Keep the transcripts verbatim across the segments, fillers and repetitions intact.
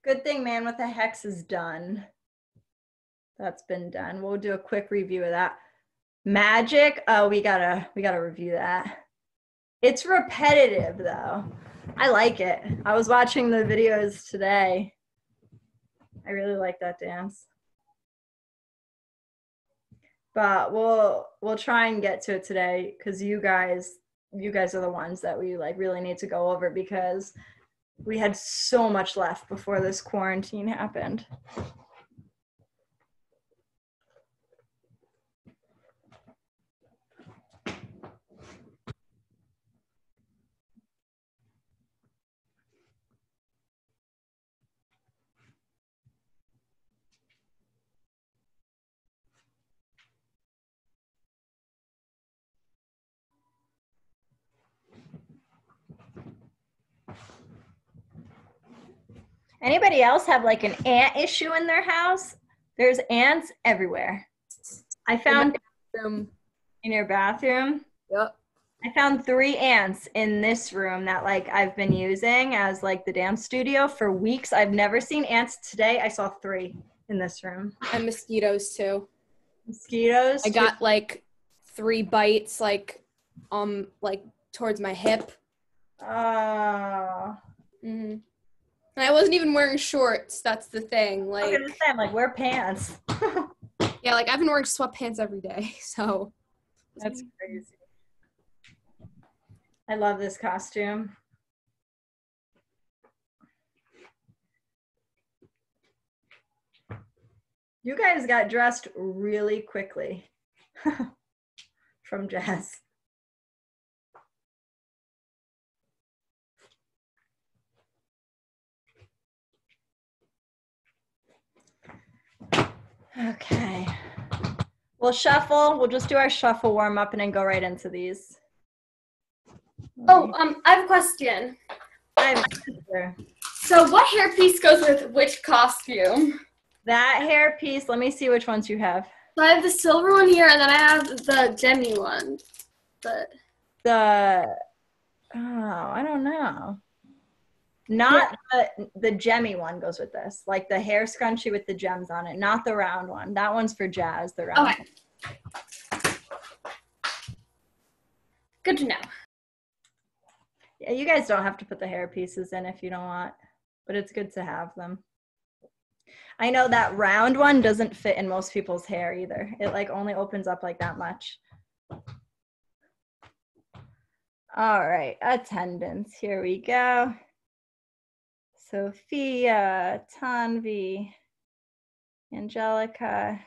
Good thing Man with a Hex is done. That's been done. We'll do a quick review of that. Magic, oh, we gotta we gotta review that. It's repetitive though. I like it. I was watching the videos today. I really like that dance. But we'll we'll try and get to it today because you guys you guys are the ones that we like really need to go over because we had so much left before this quarantine happened. Anybody else have like an ant issue in their house? There's ants everywhere. I found in, in your bathroom. Yep. I found three ants in this room that like I've been using as like the dance studio for weeks. I've never seen ants. Today I saw three in this room. And mosquitoes too. Mosquitoes. I too. got like three bites like um like towards my hip. Oh. Mm-hmm. And I wasn't even wearing shorts. That's the thing. Like, I understand. Like, wear pants. yeah, like I've been wearing sweatpants every day. So that's crazy. I love this costume. You guys got dressed really quickly from Jazz. Okay. We'll shuffle. We'll just do our shuffle warm up and then go right into these. Oh, um, I have a question. I have an answer. So what hairpiece goes with which costume? That hair piece, let me see which ones you have. So I have the silver one here, and then I have the Demi one. But The, oh, I don't know. Not yeah. the, the gemmy one goes with this. Like the hair scrunchie with the gems on it. Not the round one. That one's for Jazz, the round okay. one. Good to know. Yeah, you guys don't have to put the hair pieces in if you don't want, but it's good to have them. I know that round one doesn't fit in most people's hair either. It like only opens up like that much. All right, attendance. Here we go. Sophia, Tanvi, Angelica,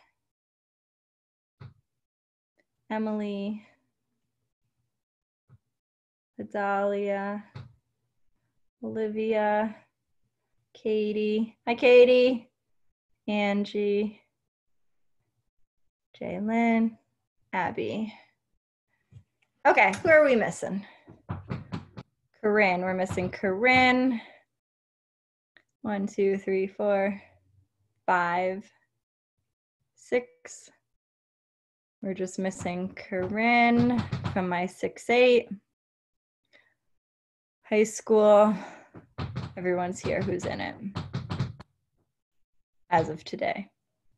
Emily, Adalia, Olivia, Katie. Hi, Katie. Angie, Jaylyn, Abby. Okay, who are we missing? Corinne. We're missing Corinne. One, two, three, four, five, six. We're just missing Corinne from my six eight. High school. Everyone's here who's in it as of today.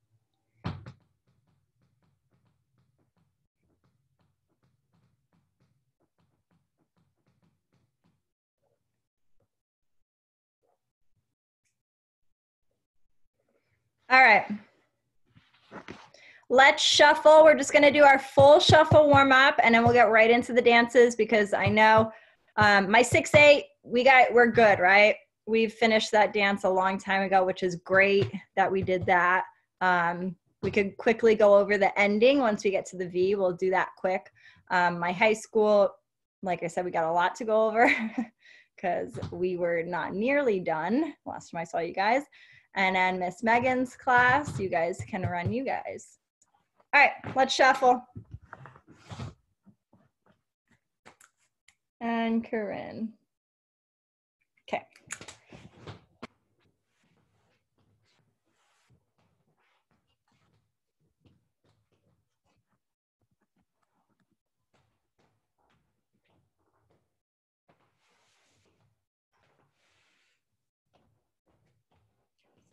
All right. Let's shuffle. We're just going to do our full shuffle warm up and then we'll get right into the dances because I know um, my six eight, we got, we're good, right? We've finished that dance a long time ago, which is great that we did that. Um, we could quickly go over the ending once we get to the V. We'll do that quick. Um, my high school, like I said, we got a lot to go over because we were not nearly done last time I saw you guys. And then Miss Megan's class, you guys can run you guys. All right, let's shuffle. And Corinne. Okay.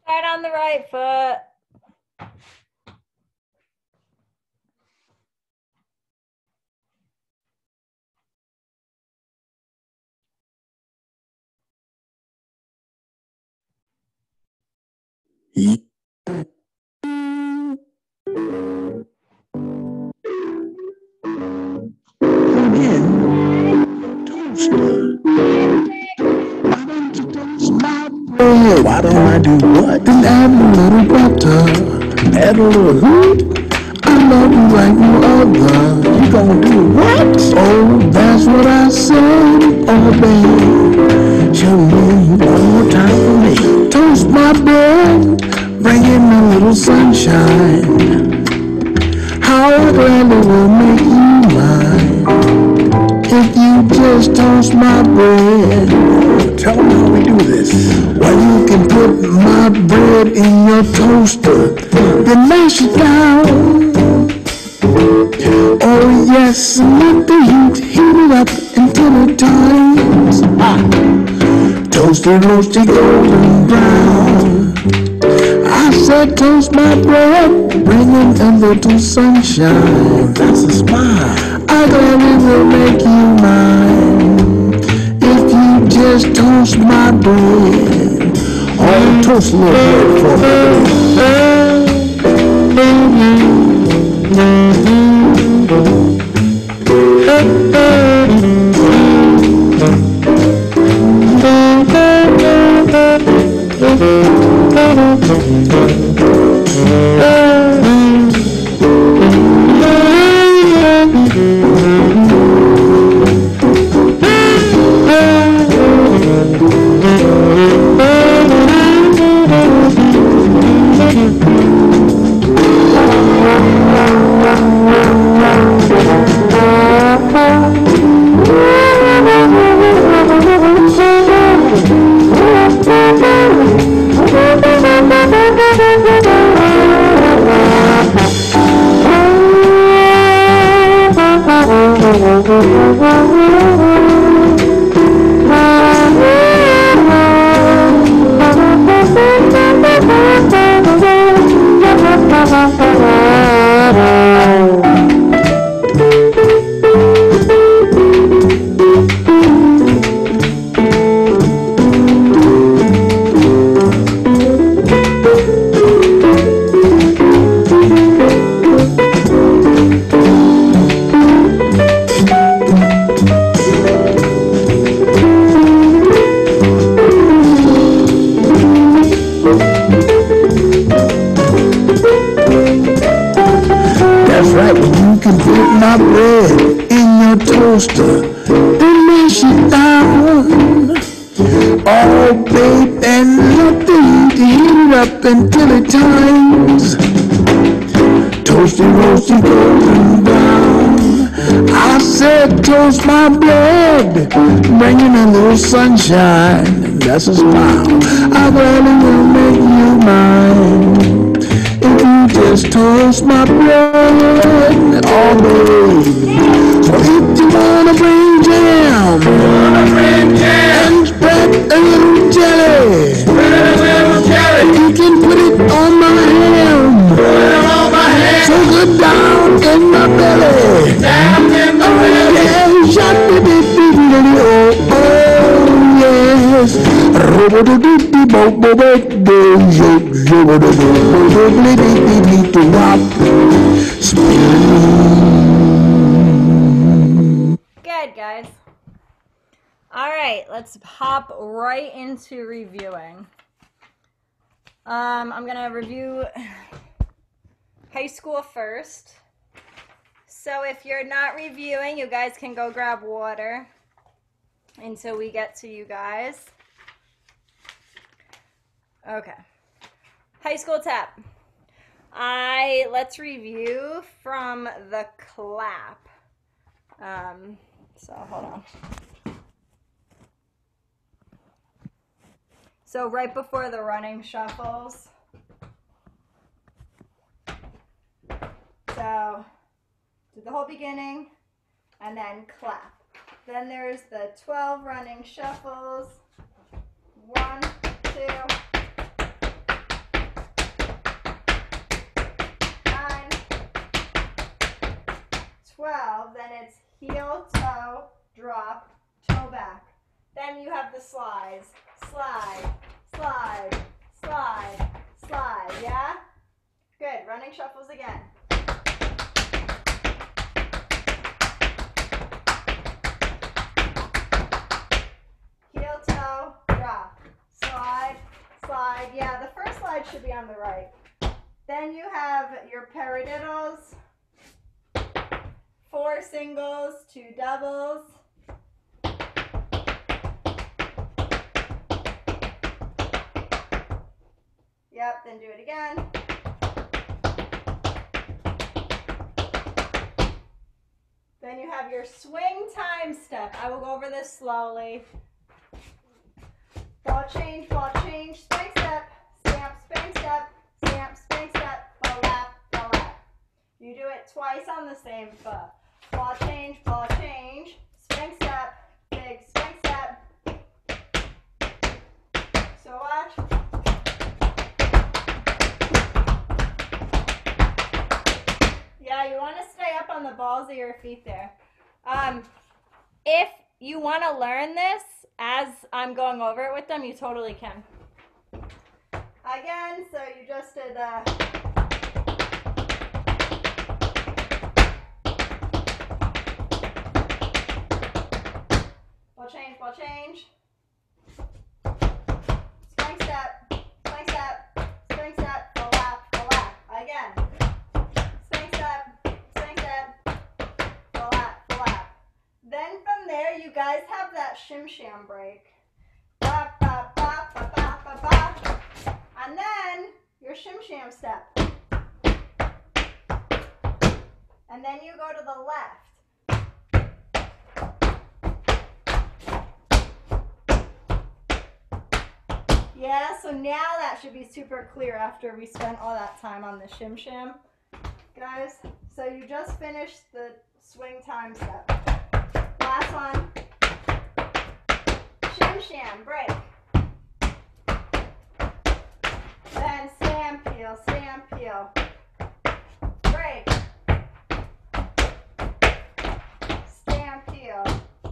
Start on the right foot. Why don't I do what? Then add a little butter, add a little heat. I love you like no other. You gon' do what? Oh, that's what I said. Oh, babe, show me one more time for me. Toast my bread, bring in a little sunshine. How I gladly will make you mine. If you just toast my bread. Tell them how we do this. Well, you can put my bread in your toaster, then mash it down. Oh yes, let the heat heat it up until it turns hot. Toasty, roasty, golden brown. I said toast my bread, bring in a little sunshine. That's a smile. I gladly will make you mine. If you just toast my bread. Oh, toast a little bread for me. Until it turns toasty, roasty, golden brown. I said toast my bread, bringing a little sunshine. That's a smile. I gladly will make you mine. If you just toast my bread all day. So if you wanna bring jam, wanna bring jam, and spread a little jelly, spread a little jelly. You can put it on my ham, put it on my ham. So good down in my belly, down in my belly. Yeah, shot me, dee, dee, dee, dee, oh, oh, yes. Robo do do do bo bo bo do yo yo do do do do do do do do wop. Good, guys. All right, let's hop right into reviewing. Um, I'm gonna review high school first. So if you're not reviewing, you guys can go grab water until we get to you guys. Okay. High school tap. I let's review from the clap. Um, so hold on. So right before the running shuffles. So do the whole beginning and then clap. Then there's the twelve running shuffles. One, two, twelve, then it's heel, toe, drop, toe back. Then you have the slides. Slide, slide, slide, slide, yeah? Good, running shuffles again. Heel, toe, drop, slide, slide. Yeah, the first slide should be on the right. Then you have your paradiddles, four singles, two doubles. Yep, then do it again. Then you have your swing time step. I will go over this slowly. Ball change, ball change, swing step, stamp, swing step, stamp, swing step, ball lap, ball lap. You do it twice on the same foot. Ball change, ball change, swing step, big swing step. So watch. Yeah, you want to stay up on the balls of your feet there. Um, if you want to learn this as I'm going over it with them, you totally can. Again, so you just did the ball change, ball change. Swing step, swing step, swing step, ball lap, ball lap. Again. Then from there, you guys have that shim sham break. Ba, ba, ba, ba, ba, ba, ba. And then your shim sham step. And then you go to the left. Yeah, so now that should be super clear after we spent all that time on the shim sham. Guys, so you just finished the swing time step. Last one. Shim sham, break. Then stamp heel, stamp heel. Break. Stamp heel.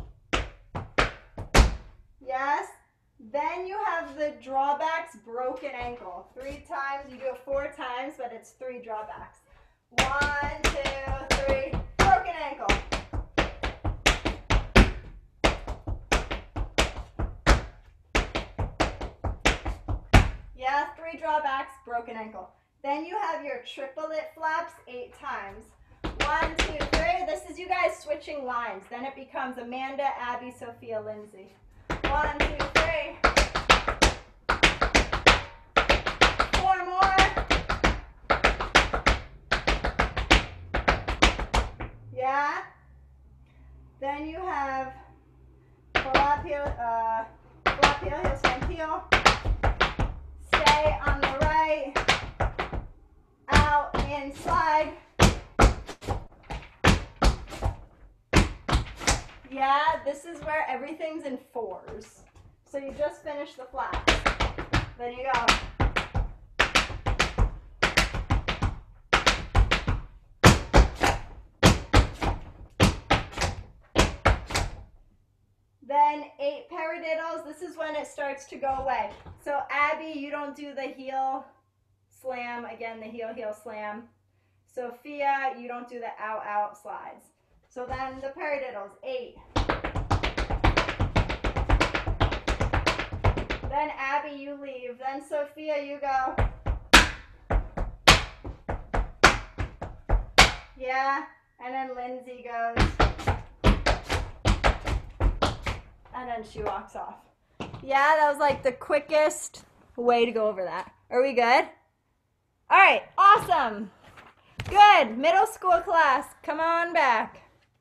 Yes? Then you have the drawbacks, broken ankle. Three times, you do it four times, but it's three drawbacks. One, two, three, broken ankle. Yeah, three drawbacks, broken ankle. Then you have your triplet flaps eight times. One, two, three. This is you guys switching lines. Then it becomes Amanda, Abby, Sophia, Lindsay. One, two, three. Four more. Yeah. Then you have flap heel, uh, flap heel, heel, stamp heel. Stay on the right, out, in, slide. Yeah, this is where everything's in fours. So you just finish the flaps. Then you go. Then eight paradiddles. This is when it starts to go away. So Abby, you don't do the heel slam. Again, the heel, heel slam. Sophia, you don't do the out, out slides. So then the paradiddles, eight. Then Abby, you leave. Then Sophia, you go. Yeah, and then Lindsay goes. And then she walks off. Yeah, that was like the quickest way to go over that. Are we good? All right, awesome. Good, middle school class, come on back.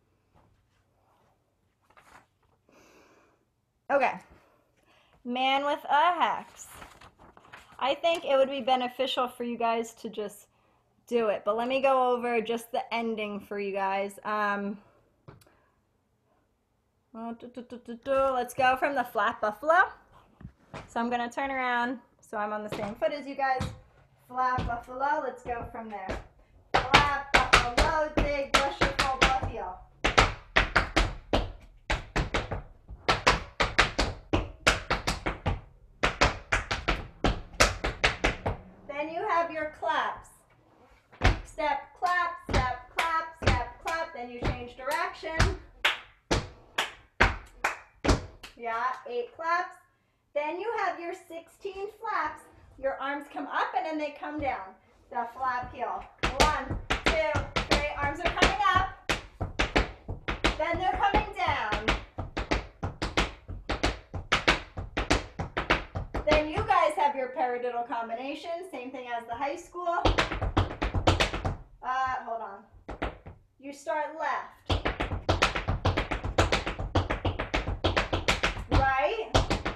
Okay, man with a hex. I think it would be beneficial for you guys to just do it, but let me go over just the ending for you guys. Um, let's go from the flat buffalo. So I'm gonna turn around so I'm on the same foot as you guys. Flat buffalo, let's go from there. Flat buffalo, big bushy full buff heel. Then you have your claps. Step, clap, step, clap, step, clap. Then you change direction. Yeah, eight claps. Then you have your sixteen flaps. Your arms come up and then they come down. The flap heel. One, two, three. Arms are coming up. Then they're coming down. Then you guys have your paradiddle combination. Same thing as the high school. Uh, hold on. You start left. Right.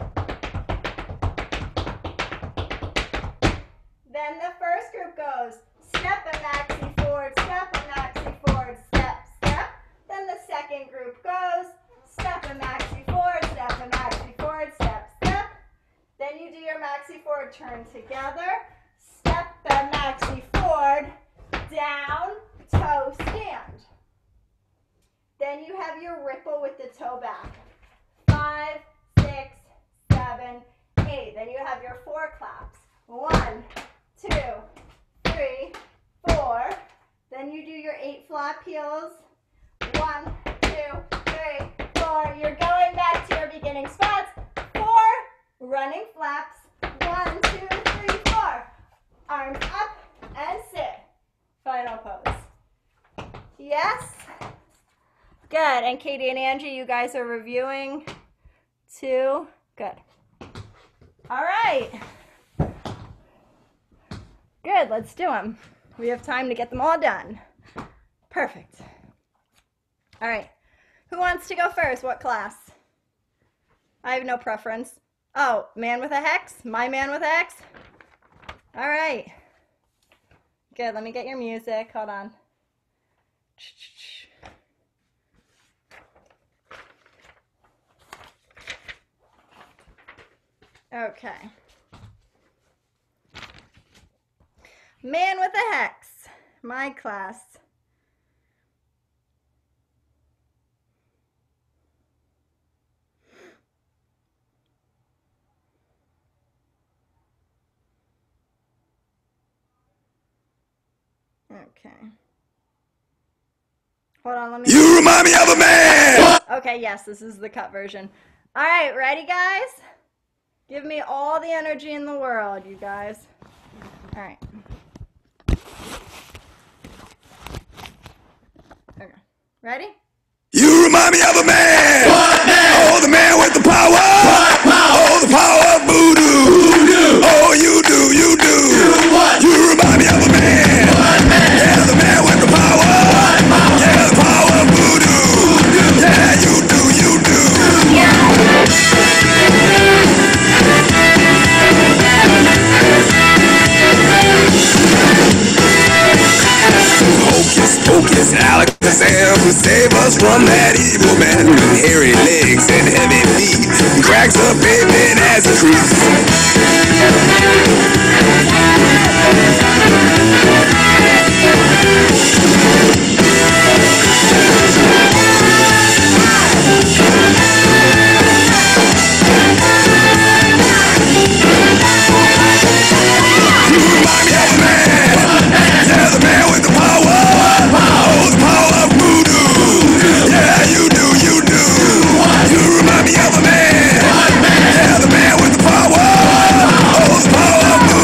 Then the first group goes step and maxi forward, step and maxi forward, step, step. Then the second group goes step and maxi forward, step and maxi forward, step, step. Then you do your maxi forward turn together. Step and maxi forward, down, toe stand. Then you have your ripple with the toe back. Five, six, seven, eight. Then you have your four claps. One, two, three, four. Then you do your eight flap heels. One, two, three, four. You're going back to your beginning spots. Four running flaps. One, two, three, four. Arms up and sit. Final pose. Yes? Good. And Katie and Angie, you guys are reviewing too. Good. All right. Good, let's do them. We have time to get them all done. Perfect. All right, who wants to go first? What class? I have no preference. Oh, man with a hex? My man with a hex? All right. Good, let me get your music. Hold on. Okay. Man with a hex, my class. Okay. Hold on, let me. You remind me of a man! Okay, yes, this is the cut version. All right, ready, guys? Give me all the energy in the world, you guys. All right. Okay. Ready? You remind me of a man! Oh, the man with the power! Oh, the power of voodoo! Oh, you do, you do! You remind me of a man! Yeah, the man with the power! Yeah, the power of voodoo! Yeah, you do, you do! Hocus pocus, Alakazam, save us from that evil man with hairy legs and heavy feet. He cracks up pavement as he You remind me of a man! Yeah, the man with the power! Oh, the power of voodoo! Yeah, you do, you do! You remind me of a man! Yeah, the man with the power! Oh, the power of voodoo!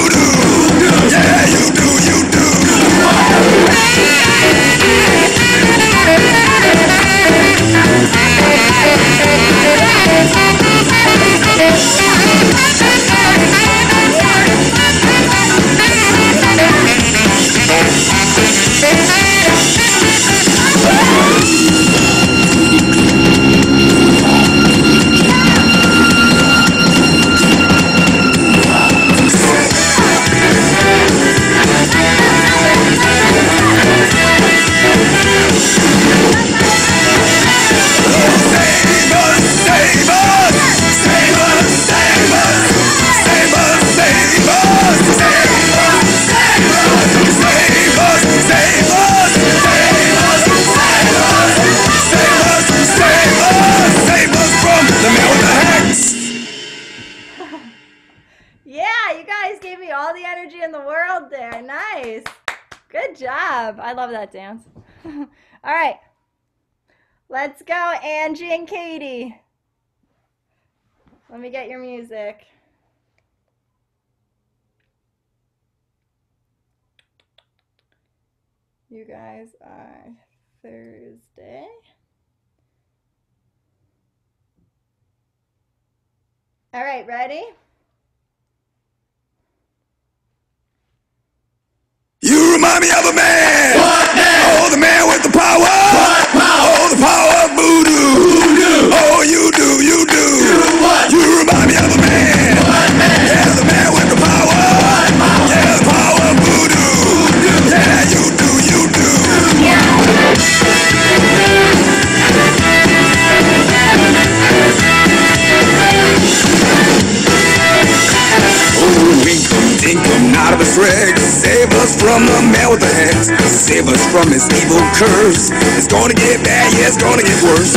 energy in the world there. Nice. Good job. I love that dance. All right. Let's go, Angie and Katie. Let me get your music. You guys are Thursday. All right, ready? You remind me of a man. What man? Oh, the man with the power. What power? Oh, the power of voodoo. Voodoo. Oh, you do, you do. Do what? You remind me of a man. What man? Yeah, the man with the power. What power? Yeah, the power of voodoo. Voodoo. Yeah, you do, you do. Do what? Oh, winkum, dinkum, not of a trick. Save us from the man with the hex. Save us from his evil curse. It's gonna get bad, yeah, it's gonna get worse.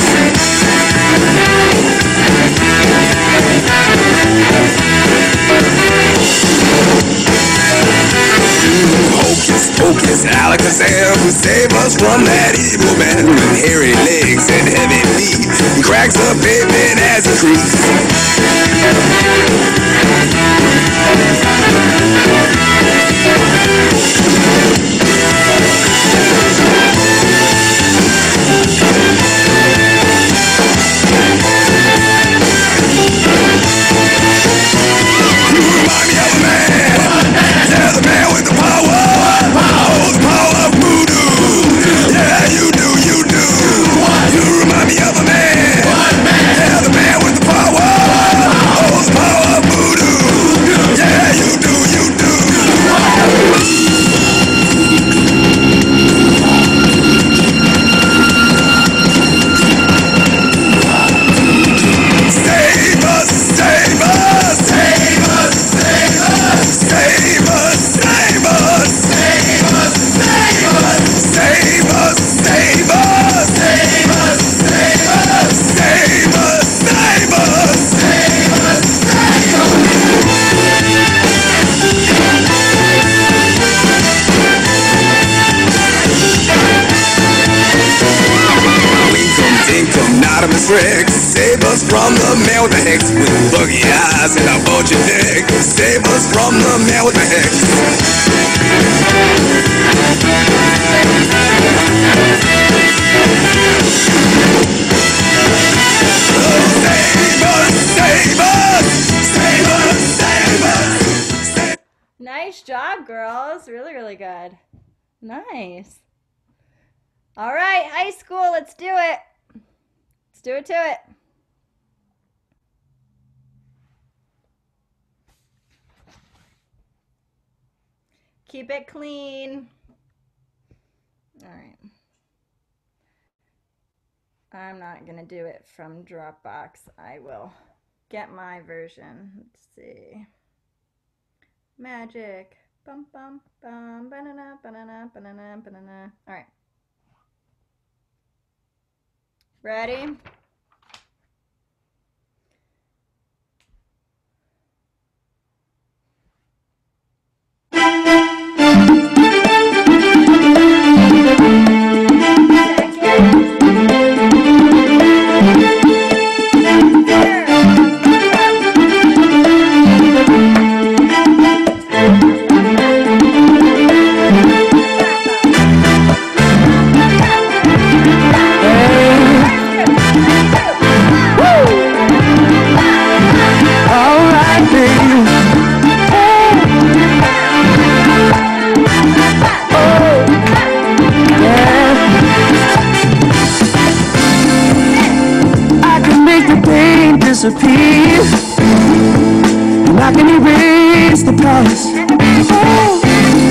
Hocus pocus, Alakazam, save us from that evil man with hairy legs and heavy feet. He cracks the pavement as he creeps. You remind me of a man. Yeah, the man with the power. Oh, the power of voodoo. Yeah, you do, you do. You remind me of a man. Yeah, the man with the power. Oh, the power of voodoo. Yeah, you do, you do. Save us, save us, save us, save us, save us, save us, save us, save us, save us, save us, save us, save us, save us, save us, save us, save Winkum, dinkum, not a trick. Save us from the man with the hex with buggy eyes and a bulgy dick. Save us from the man with the hex. Oh, save us, save us, save us, save us, save us. Nice job, girls. Really, really good. Nice. All right, high school, let's do it. Let's do it to it. Keep it clean. All right. I'm not going to do it from Dropbox. I will get my version. Let's see. Magic. Bum, bum, bum, banana, banana, banana, banana. All right. Ready? Disappear, and I can erase the past. Oh,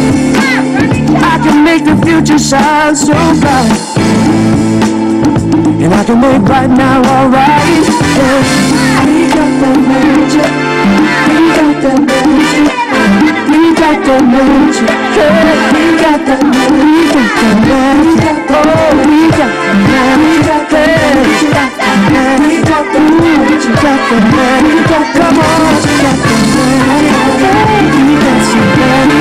I can make the future shine so bright, and I can make right now alright. Yeah. We got that magic, we got that magic, we got that magic, yeah. We got that magic, we got that magic, oh, we got that magic, yeah. We got that magic, we got the magic, we got the magic, come on, we got the magic, we got some magic.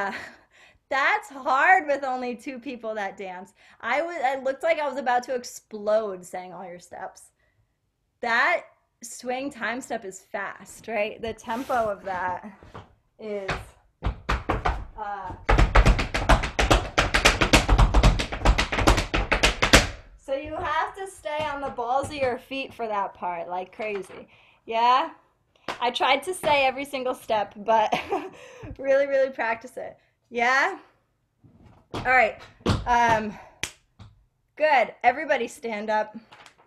Yeah. That's hard with only two people that dance. I was I looked like I was about to explode saying all your steps. That swing time step is fast, right? The tempo of that is uh so you have to stay on the balls of your feet for that part like crazy. Yeah? I tried to say every single step, but really, really practice it. Yeah? All right. Um, good. Everybody stand up.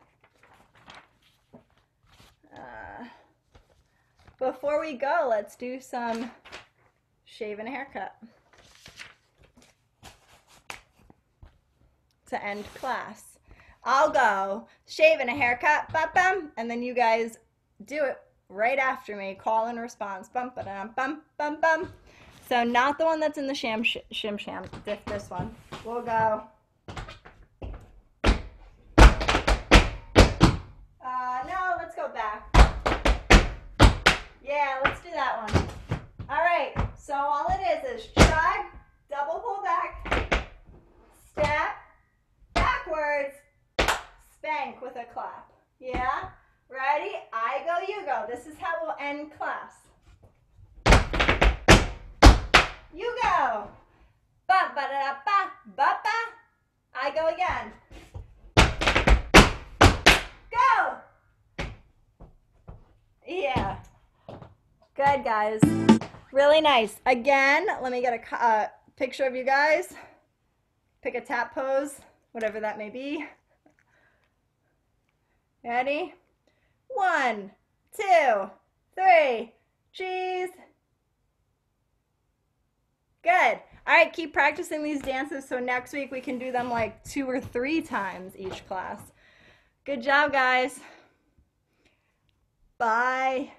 Uh, before we go, let's do some shave and a haircut to end class. I'll go shave and a haircut, bum, bum, and then you guys do it right after me. Call and response. Bum, ba, dum, bum, bum, bum. So not the one that's in the sham, sh shim sham, this, this one. We'll go. Uh, no, let's go back. Yeah, let's do that one. All right, so all it is is shrug, double pull back, step, backwards, spank with a clap. Yeah? Ready? I go, you go. This is how we'll end class. You go. Ba ba da ba ba ba. I go again. Go. Yeah. Good, guys. Really nice. Again, let me get a uh, picture of you guys. Pick a tap pose, whatever that may be. Ready? One, two, three. Cheese. Good. All right, keep practicing these dances so next week we can do them like two or three times each class. Good job, guys. Bye.